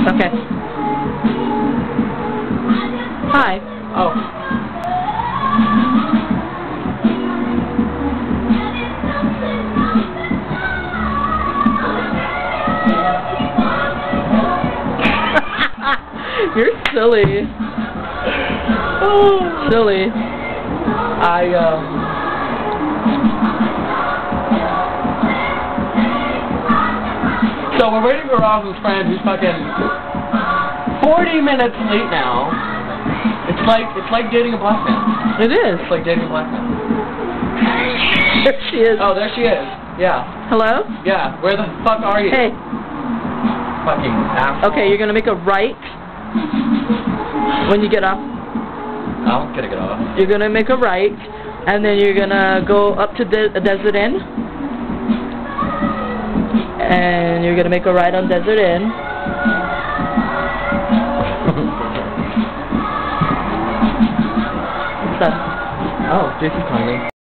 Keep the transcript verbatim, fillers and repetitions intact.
Okay. Hi. Oh. You're silly. Oh. Silly. I, um... So we're waiting for Rosalind's friend who's fucking forty minutes late now. It's like, it's like dating a black man. It is. It's like dating a black man. There she is. Oh, there she is. Yeah. Hello? Yeah. Where the fuck are you? Hey. Fucking asshole. Okay, you're gonna make a right when you get off. I'm gonna get off. You're gonna make a right, and then you're gonna go up to the De Desert Inn, and you're gonna make a right on Desert Inn. What's that? Oh, Jason's calling me.